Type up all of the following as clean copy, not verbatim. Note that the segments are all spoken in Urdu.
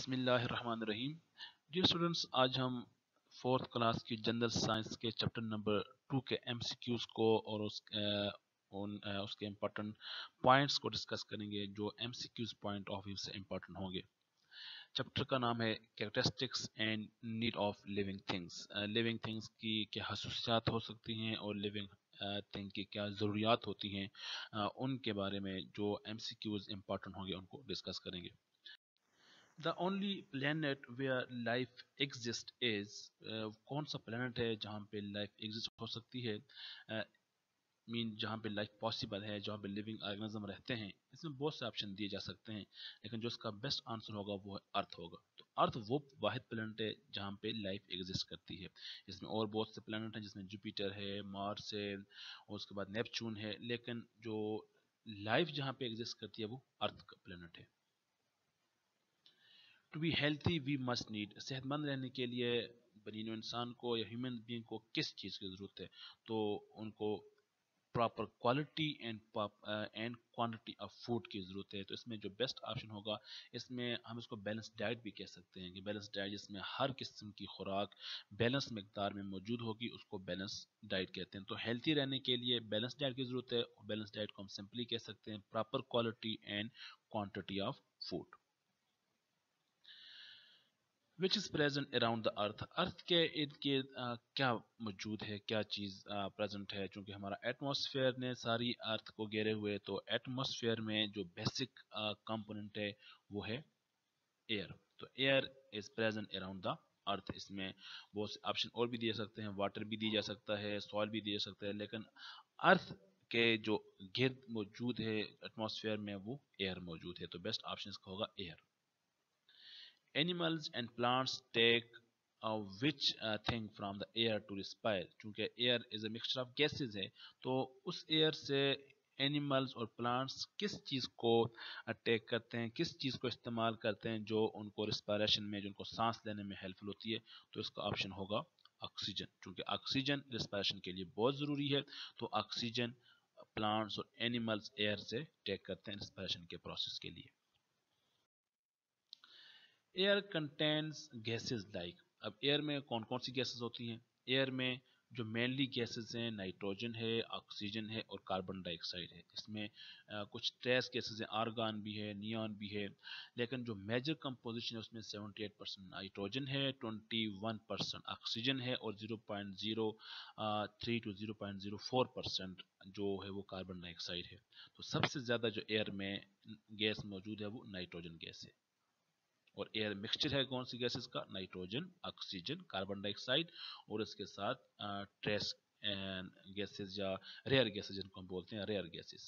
बिस्मिल्लाहिर्रहमानिर्रहीम। डियर स्टूडेंट्स, आज हम फोर्थ क्लास की जनरल साइंस के चैप्टर नंबर 2 के एमसीक्यूज़ को और उसके इम्पोर्टेंट पॉइंट्स को डिस्कस करेंगे जो एमसीक्यूज़ पॉइंट ऑफ व्यू से इम्पोर्टेंट होंगे। चैप्टर का नाम है characteristics and need of living things. Living things की क्या खसूसियात हो सकती हैं और लिविंग थिंग की क्या ज़रूरियात होती हैं, उनके बारे में जो एमसीक्यूज़ इम्पोर्टेंट होंगे उनको डिस्कस करेंगे। The only planet where life exists is कौन सा planet है जहाँ पे life exist हो सकती है, जहाँ पे लाइफ पॉसिबल है, जहाँ पे लिविंग ऑर्गेनिज्म रहते हैं। इसमें बहुत से ऑप्शन दिए जा सकते हैं, लेकिन जो इसका बेस्ट आंसर होगा वो है अर्थ होगा। तो अर्थ वो वाहिद प्लेनेट है जहाँ पे लाइफ एग्जिस्ट करती है। इसमें और बहुत से प्लेनेट हैं, जिसमें जुपिटर है, मार्स है और उसके बाद नेपच्यून है, लेकिन जो लाइफ जहाँ पे एग्जिस्ट करती है वो अर्थ का प्लेनेट है। To be healthy we must need, सेहतमंद रहने के लिए बनी इंसान को या ह्यूमन बीइंग को किस चीज़ की ज़रूरत है? तो उनको proper quality and quantity of food की ज़रूरत है। तो इसमें जो बेस्ट ऑप्शन होगा, इसमें हम इसको बैलेंस डाइट भी कह सकते हैं कि बैलेंस डाइट जिसमें हर किस्म की खुराक बैलेंस मकदार में मौजूद होगी, उसको बैलेंस डाइट कहते हैं। तो हेल्थी रहने के लिए बैलेंस डाइट की ज़रूरत है। बैलेंस डाइट को हम सिंपली कह सकते हैं proper quality and quantity of food which is present around the earth के इर्द गिर्द क्या मौजूद है, क्या चीज़ प्रेजेंट है? चूँकि हमारा एटमॉस्फेयर ने सारी अर्थ को घेरे हुए, तो एटमॉस्फेयर में जो बेसिक कंपोनेंट है वो है एयर। तो air is present around the earth. इसमें बहुत से ऑप्शन और भी दिए सकते हैं, वाटर भी दिया जा सकता है, सॉइल भी दिया जा सकता है, लेकिन अर्थ के जो गिर्द मौजूद है एटमॉस्फेयर में वो एयर मौजूद है। तो बेस्ट ऑप्शन इसका होगा air. Animals and plants take which thing from the air to respire? चूँकि air is a mixture of gases है, तो उस air से एनिमल्स और प्लांट्स किस चीज़ को टेक करते हैं, किस चीज़ को इस्तेमाल करते हैं जो उनको रिस्पायरेशन में, जो उनको सांस लेने में हेल्पफुल होती है? तो इसका ऑप्शन होगा ऑक्सीजन। चूँकि ऑक्सीजन रिस्पायरेशन के लिए बहुत ज़रूरी है, तो ऑक्सीजन प्लांट्स और एनिमल्स एयर से टेक करते हैं रिस्पायरेशन के प्रोसेस के लिए। एयर कंटेन्स गैसेस लाइक, अब एयर में कौन कौन सी गैसेस होती हैं? एयर में जो मेनली गैसेस हैं, नाइट्रोजन है, ऑक्सीजन है और कार्बन डाइऑक्साइड है। इसमें कुछ ट्रेस गैसेस हैं, आर्गन भी है, नियॉन भी है, लेकिन जो मेजर कंपोजिशन है उसमें 78% नाइट्रोजन है, 21% ऑक्सीजन है और 0.03 to 0.04% जो है वो कार्बन डाइऑक्साइड है। तो सबसे ज़्यादा जो एयर में गैस मौजूद है वो नाइट्रोजन गैस है। और एयर मिक्सचर है कौन सी गैसेस का? नाइट्रोजन, ऑक्सीजन, कार्बन डाइऑक्साइड और इसके साथ ट्रेस गैसेस या रेयर गैसेस जिनको हम बोलते हैं rare gases.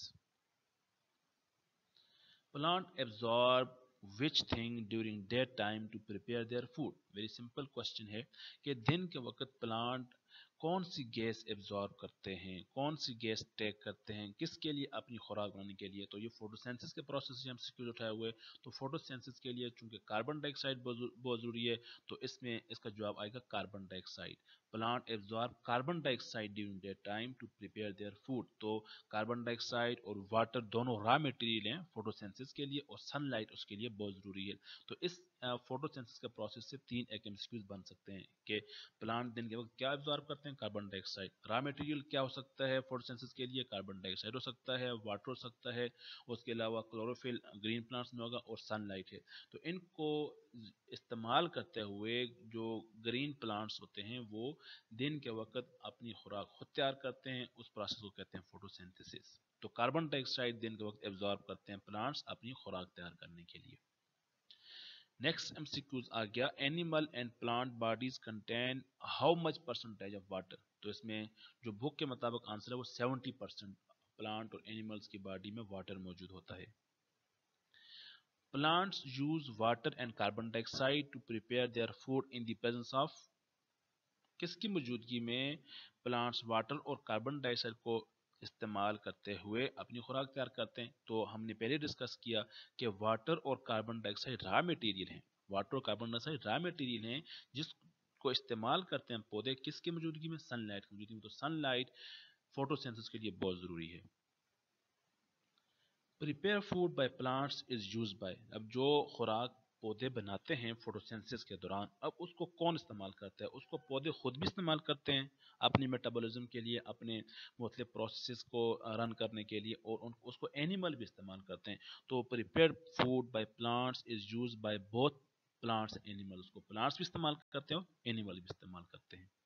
Plant absorb which thing during day time to prepare their food? Very simple question है कि दिन के वक्त प्लांट कौन सी गैस एब्जॉर्ब करते हैं, कौन सी गैस टेक करते हैं, किसके लिए? अपनी खुराक बनाने के लिए। तो ये फोटोसिंथेसिस के प्रोसेस से हम सिक्योर उठाए हुए। तो फोटोसिंथेसिस के लिए चूंकि कार्बन डाइऑक्साइड बहुत ज़रूरी है, तो इसमें इसका जवाब आएगा carbon dioxide. Plant absorb carbon dioxide during day time to prepare their food. तो कार्बन डाइऑक्साइड और वाटर दोनों रॉ मटेरियल हैं फोटोसिंथेसिस के लिए, और सनलाइट उसके लिए बहुत ज़रूरी है। तो इस फोटोसिंथेसिस के प्रोसेस से तीन एमसीक्यूज बन सकते हैं कि प्लांट दिन के वक्त क्या एब्जॉर्ब करते हैं? Carbon dioxide. रॉ मटेरियल क्या हो सकता है फोटोसिंथेसिस के लिए? कार्बन डाइऑक्साइड हो सकता है, वाटर हो सकता है, उसके अलावा क्लोरोफिल ग्रीन प्लांट्स में होगा और सनलाइट है। तो इनको इस्तेमाल करते हुए जो ग्रीन प्लांट्स होते हैं वो दिन के वक्त अपनी खुराक खुद तैयार करते हैं, उस प्रोसेस को कहते हैं फोटोसिंथेसिस। तो कार्बन डाइऑक्साइड दिन के वक्त एब्जॉर्ब करते हैं प्लांट्स अपनी खुराक तैयार करने के लिए। नेक्स्ट एमसीक्यूज आ गया, animal and plant bodies contain how much percentage of water? तो इसमें जो बुक के मुताबिक आंसर है वो 70% प्लांट और एनिमल्स की बॉडी में वाटर मौजूद होता है। Plants use water and carbon dioxide to prepare their food in the presence of, किसकी मौजूदगी में प्लांट्स वाटर और कार्बन डाइऑक्साइड को इस्तेमाल करते हुए अपनी खुराक तैयार करते हैं? तो हमने पहले डिस्कस किया कि वाटर और कार्बन डाइऑक्साइड रॉ मटेरियल हैं। वाटर और कार्बन डाइऑक्साइड रॉ मटेरियल हैं जिसको इस्तेमाल करते हैं पौधे किसकी मौजूदगी में? सनलाइट की मौजूदगी में। तो सनलाइट फोटोसिंथेसिस के लिए बहुत ज़रूरी है। Prepare food by plants is use by, अब जो खुराक پودے بناتے ہیں فوٹوسینسس کے دوران، اب اس کو کون استعمال کرتا ہے؟ اس کو پودے خود بھی استعمال کرتے ہیں اپنی میٹابولزم کے لیے، اپنے مختلف پروسیسز کو رن کرنے کے لیے، اور اس کو اینیمل بھی استعمال کرتے ہیں. تو prepared food by plants is use by both plants and animals, کو پلانٹس بھی استعمال کرتے ہیں اور اینیمل بھی استعمال کرتے ہیں.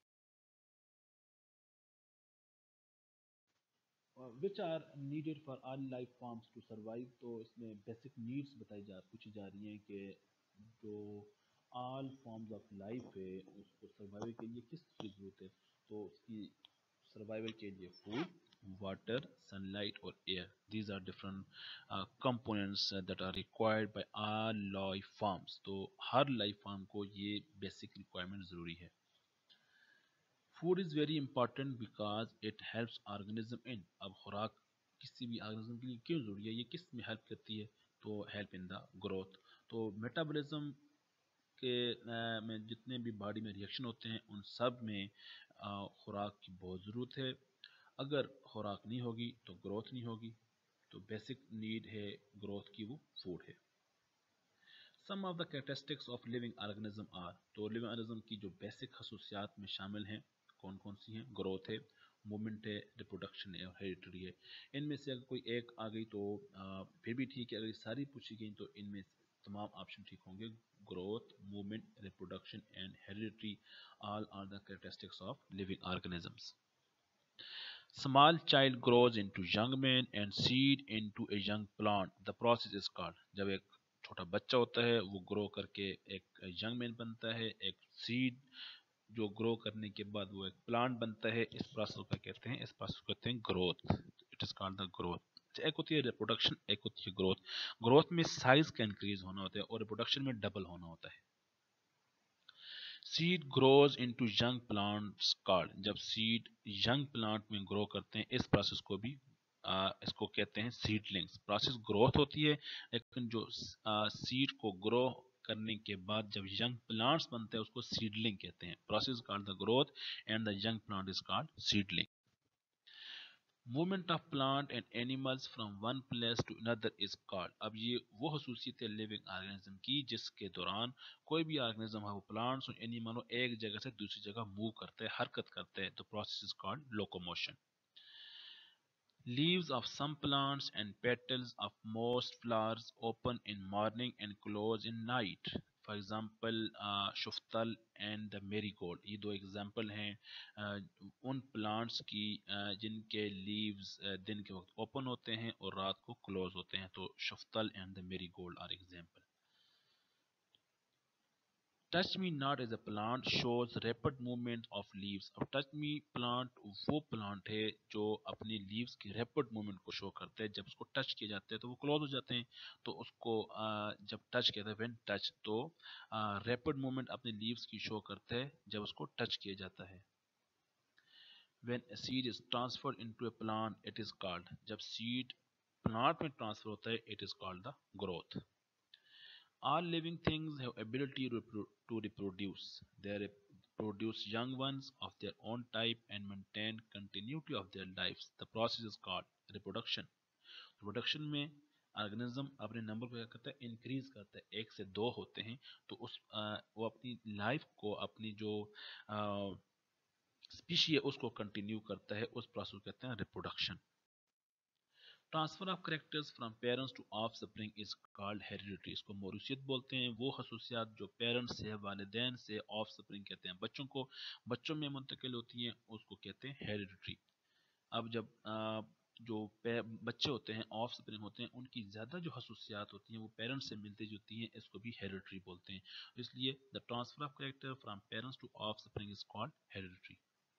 Which are needed for all life forms to survive. تو اس میں بیسک نیڈس پوچھی جا رہی ہیں کہ جو آل فارمز آف لائف ہے اس کو سروائیول کے لیے کس چیز کی ضرورت ہے؟ تو اس کی سروائیول کے لیے فوڈ، واٹر، سن لائٹ اور air, these are different components that are required by all life forms. تو ہر لائف فارم کو یہ بیسک ریکوائرمنٹ ضروری ہے. Food is very important because it helps organism in. اب خوراک کسی بھی آرگنزم کے لیے کیوں ضروری ہے؟ یہ کس میں ہیلپ کرتی ہے؟ تو ہیلپ ان دا گروتھ. تو میٹابولزم کے میں جتنے بھی باڈی میں ریئیکشن ہوتے ہیں ان سب میں خوراک کی بہت ضرورت ہے. اگر خوراک نہیں ہوگی تو گروتھ نہیں ہوگی. تو بیسک نیڈ ہے گروتھ کی، وہ فوڈ ہے. Some of the characteristics of living organism are. تو لیونگ آرگنزم کی جو بیسک خصوصیات میں شامل ہیں کون کون سی ہیں؟ گروتھ ہے، موومنٹ ہے، ریپروڈکشن ہے اور ہیریٹری ہے. ان میں سے اگر کوئی ایک آ گئی تو پھر بھی ٹھیک ہے، اگر یہ ساری پوچھی گئی تو ان میں تمام آپشن ٹھیک ہوں گے. Growth, movement, reproduction and hereditary all are the characteristics of living organisms. Small child grows into young man and seed into a young plant. The process is called. جب ایک چھوٹا بچہ ہوتا ہے وہ گرو کر کے ایک ینگ مین بنتا ہے، ایک سیڈ جو گرو کرنے کے بعد وہ ایک پلانٹ بنتا ہے، اس پروسیس کو کہتے ہیں، اس پروسیس کو کہتے ہیں growth. It is called the growth. ایک ہوتی ہے ریپروڈکشن، ایک ہوتی ہے گروتھ. گروتھ میں سائز کا انکریز ہونا ہوتا ہے اور ریپروڈکشن میں ڈبل ہونا ہوتا ہے. Seed grows into young plants called. جب سیڈ ینگ پلانٹ میں گرو کرتے ہیں اس پروسیس کو بھی اس کو کہتے ہیں سیڈلنگس. پروسیس گروتھ ہوتی ہے لیکن جو سیڈ کو گرو کرنے کے بعد جب ینگ پلانٹس بنتے ہیں اس کو سیڈلنگ کہتے ہیں. Process called the growth and the young plant is called seedling. Movement of plant and animals from one place to another is called. اب یہ وہ خصوصیت ہے لیونگ آرگنزم کی جس کے دوران کوئی بھی آرگنزم ہو، پلانٹس اور اینیمل ہو، ایک جگہ سے دوسری جگہ موو کرتے ہیں، حرکت کرتے ہیں. تو process is called locomotion. Leaves of some plants and petals of most flowers open in morning and close in night. For example, شفتل اینڈ دا میری گولڈ. یہ دو ایگزامپل ہیں ان پلانٹس کی جن کے لیوز دن کے وقت اوپن ہوتے ہیں اور رات کو کلوز ہوتے ہیں. تو شفتل and the marigold are example. Touch me not as a plant shows rapid movement of leaves. اب ٹچ می پلانٹ وہ پلانٹ ہے جو اپنی لیوز کی ریپڈ موومنٹ کو شو کرتا ہے. جب اس کو ٹچ کیا جاتا ہے تو وہ کلوز ہو جاتے ہیں. تو اس کو جب ٹچ کیا جاتا ہے وین ٹچ، تو ریپڈ موومنٹ اپنی لیوز کی شو کرتا ہے جب اس کو ٹچ کیا جاتا ہے. When a seed is transferred into a plant it is called. جب سیڈ پلانٹ میں ٹرانسفر ہوتا ہے it is called the growth. All living things have ability to reproduce. They produce young ones of their own type and maintain continuity of their lives. The process is called reproduction. Reproduction میں آرگنزم اپنے نمبر کو کیا کرتا ہے؟ انکریز کرتا ہے. ایک سے دو ہوتے ہیں تو اس وہ اپنی لائف کو، اپنی جو اسپیشی ہے اس کو کنٹینیو کرتا ہے. اس پروسیس کو کہتے ہیں reproduction. Transfer of characters from parents to offspring is called hereditary. اس کو موروثیت بولتے ہیں. وہ خصوصیات جو پیرنٹس سے، والدین سے آف سپرنگ کہتے ہیں، بچوں میں منتقل ہوتی ہیں، اس کو کہتے ہیں ہیریڈیٹری. اب جب جو بچے ہوتے ہیں آف سپرنگ ہوتے ہیں ان کی زیادہ جو خصوصیات ہوتی ہیں وہ پیرنٹس سے ملتی جلتی ہیں، اس کو بھی ہیریڈیٹری بولتے ہیں. اس لیے the transfer of character from parents to offspring is called hereditary.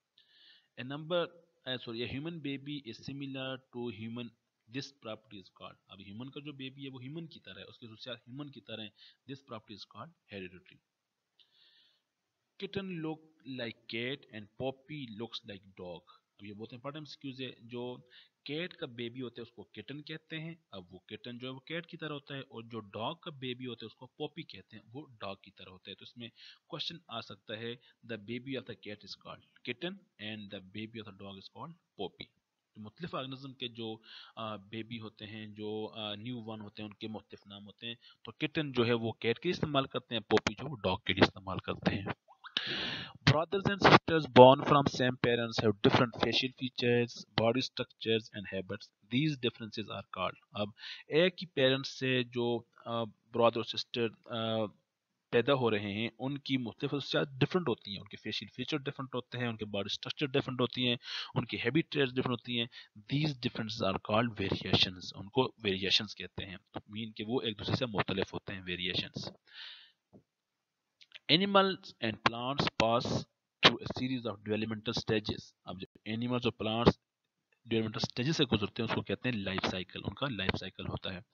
A human baby is similar to human. This property is called. اب ہیومن کا جو بیبی ہے وہ ہیومن کی طرح ہے، اس کی خصوصیات ہیومن کی طرح ہیں. This property is called hereditary. Kitten look like cat and Poppy looks like dog. اب یہ بہت امپورٹنٹ ایکسکیوز ہے. جو کیٹ کا بیبی ہوتا ہے اس کو کٹن کہتے ہیں. اب وہ کٹن جو ہے وہ کیٹ کی طرح ہوتا ہے، اور جو ڈاگ کا بیبی ہوتا ہے اس کو پوپی کہتے ہیں، وہ ڈاگ کی طرح ہوتا ہے. تو اس میں کوشچن آ سکتا ہے the baby of the cat is called kitten and the baby of the dog is called puppy. مختلف آرگنزم کے جو بیبی ہوتے ہیں، جو نیو ون ہوتے ہیں، ان کے مختلف نام ہوتے ہیں. تو کٹن جو ہے وہ کیٹ کے استعمال کرتے ہیں، پوپی جو وہ ڈاگ کے لیے استعمال کرتے ہیں. Brothers and sisters born from same parents have different facial features, body structures and habits. These differences are called. اب ایک ہی پیرنٹس سے جو برادر اور سسٹر پیدا ہو رہے ہیں، ان کی مختلف خصوصیات ڈفرنٹ ہوتی ہیں، ان کے فیشیل فیچر ڈفرنٹ ہوتے ہیں، ان کے باڈی اسٹرکچر ڈفرنٹ ہوتی ہیں، ان کی ہیبٹ ڈفرنٹ ہوتی ہیں. These differences are called variations. ان کو ویریشنز کہتے ہیں، تو مین کہ وہ ایک دوسرے سے مختلف ہوتے ہیں، variations. Animals and plants pass through a series of developmental stages. اب جو animals اور plants developmental stages سے گزرتے ہیں اس کو کہتے ہیں لائف سائیکل. ان کا لائف سائیکل ہوتا ہے.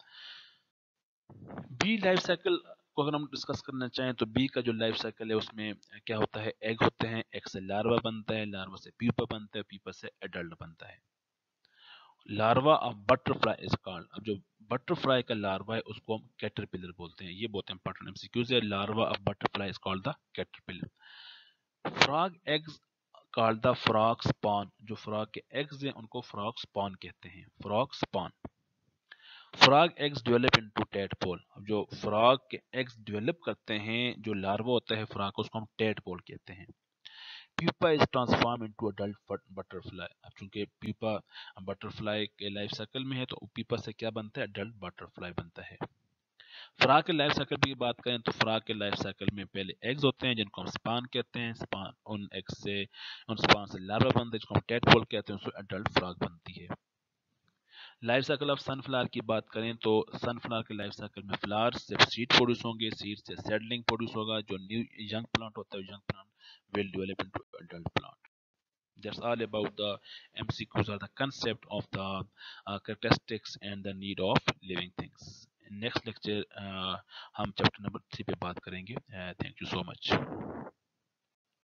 بی لائف سائیکل کو اگر ہم ڈسکس کرنا چاہیں تو بی کا جو لائف سائیکل ہے اس میں کیا ہوتا ہے، ایگ ہوتے ہیں، ایگ سے لاروا بنتا ہے، لاروا سے پیپا بنتا ہے، پیپا سے ایڈلٹ بنتا ہے. Larva of butterfly is called. اب جو بٹر فلائی کا لاروا ہے اس کو ہم کیٹرپلر بولتے ہیں. یہ بہت امپورٹنٹ MCQs ہے. Larva of butterfly is called the caterpillar. Frog eggs called the frog spawn. جو فراگ کے ایگز ہیں ان کو فراگ سپان کہتے ہیں، frog spawn. Frog eggs develop into tadpole. جو فراگ کے ایگز ڈیولپ کرتے ہیں، جو لاروا ہوتا ہے فراگ کا، اس کو ہم ٹیڈپول کہتے ہیں. Pupa is transform into adult butterfly. اب چونکہ پیپا بٹرفلائی کے لائف سائیکل میں ہے تو پیپا سے کیا بنتا ہے، اڈلٹ بٹرفلائی بنتا ہے. فراگ کے لائف سائیکل کی بات کریں تو فراگ کے لائف سائیکل میں پہلے ایگز ہوتے ہیں جن کو ہم سپان کہتے ہیں. سپان ان ایگز سے، ان سپان سے لاروا بنتا ہے جس کو ہم ٹیڈپول کہتے ہیں، اس سے اڈلٹ فراگ بنتی ہے. Life cycle of sunflower کی بات کریں تو سن فلاور کے لائف سائیکل میں فلاور سے سیڈ پروڈیوس ہوں گے، سیڈ سے سیڈلنگ پروڈیوس ہوگا. جو نیو ینگ پلانٹ ہوتا ہے، young plant will develop into adult plant. That's all about the MCQs or the concept of the characteristics and the need of living things. Next lecture ہم چیپٹر نمبر 3 پہ بات کریں گے. Thank you so much.